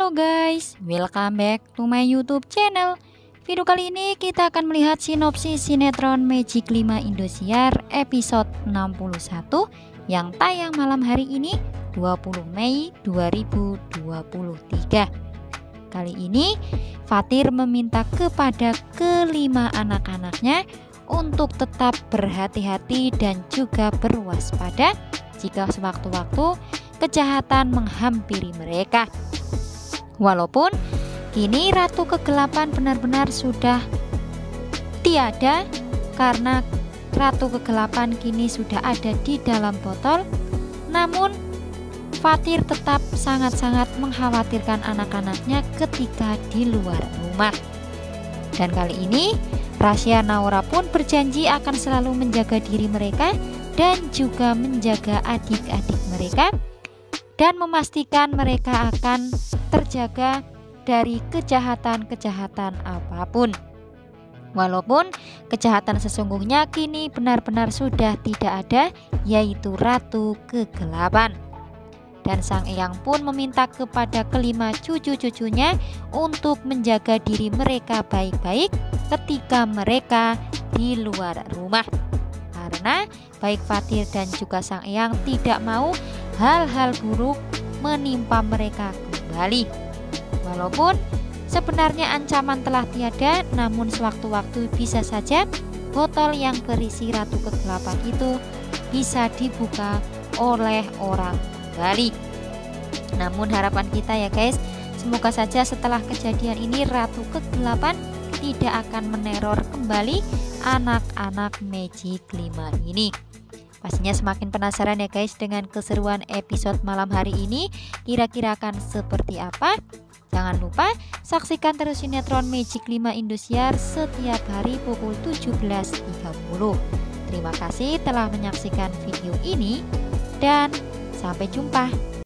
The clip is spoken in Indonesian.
Halo guys, welcome back to my YouTube channel. Video kali ini kita akan melihat sinopsis sinetron Magic 5 Indosiar episode 61 yang tayang malam hari ini 20 Mei 2023. Kali ini Fathir meminta kepada kelima anak-anaknya untuk tetap berhati-hati dan juga berwaspada jika sewaktu-waktu kejahatan menghampiri mereka. Walaupun kini Ratu Kegelapan benar-benar sudah tiada, karena Ratu Kegelapan kini sudah ada di dalam botol, namun Fathir tetap sangat-sangat mengkhawatirkan anak-anaknya ketika di luar rumah. Dan kali ini Rasya Naura pun berjanji akan selalu menjaga diri mereka dan juga menjaga adik-adik mereka, dan memastikan mereka akan terjaga dari kejahatan-kejahatan apapun. Walaupun kejahatan sesungguhnya kini benar-benar sudah tidak ada, yaitu Ratu Kegelapan. Dan Sang Eyang pun meminta kepada kelima cucu-cucunya untuk menjaga diri mereka baik-baik ketika mereka di luar rumah, karena baik Fathir dan juga Sang Eyang tidak mau hal-hal buruk menimpa mereka kembali. Walaupun sebenarnya ancaman telah tiada, namun sewaktu-waktu bisa saja botol yang berisi Ratu Kegelapan itu bisa dibuka oleh orang kembali. Namun harapan kita ya guys, semoga saja setelah kejadian ini Ratu Kegelapan tidak akan meneror kembali anak-anak Magic 5 ini. Pastinya semakin penasaran ya guys dengan keseruan episode malam hari ini, kira-kira akan seperti apa? Jangan lupa saksikan terus sinetron Magic 5 Indosiar setiap hari pukul 17.30. Terima kasih telah menyaksikan video ini dan sampai jumpa.